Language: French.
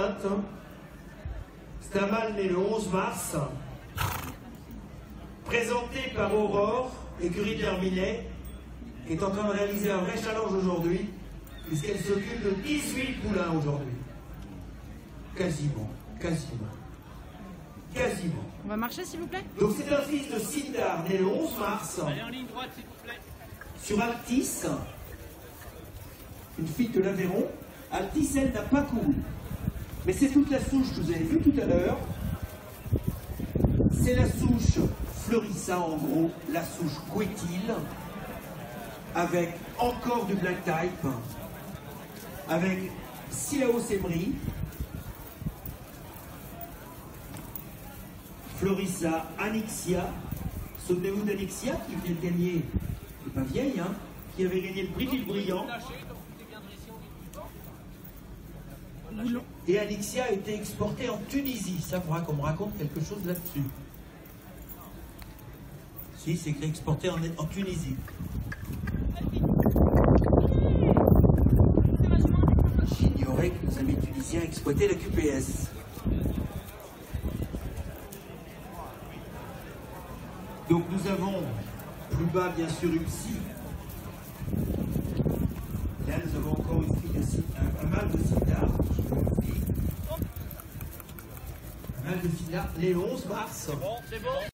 pointe. C'est un mâle né le 11 mars, présenté par Aurore, écurie de l'Herminet, qui est en train de réaliser un vrai challenge aujourd'hui, puisqu'elle s'occupe de 18 poulains aujourd'hui. Quasiment. On va marcher, s'il vous plaît. Donc c'est un fils de Sindar, né le 11 mars. Allez en ligne droite, s'il vous plaît. Sur Altis, une fille de l'Aveyron. Altis, elle, n'a pas couru. Mais c'est toute la souche que vous avez vue tout à l'heure. C'est la souche Fleurissa, en gros, la souche Couetil, avec encore du black type, avec Silaos Emery, Fleurissa, Anixia. Souvenez-vous d'Anixia qui vient de gagner, c'est pas vieille, hein, qui avait gagné le prix du brillant. Et Anixia a été exportée en Tunisie. Ça faudra qu'on me raconte quelque chose là-dessus. Si, c'est écrit exporté en Tunisie. J'ignorais que nos amis tunisiens exploitaient la QPS. Donc nous avons plus bas bien sûr Upsi. Là nous avons encore une fille de un mâle de Sindar. Un mâle de Sindar, les 11 mars. C'est bon.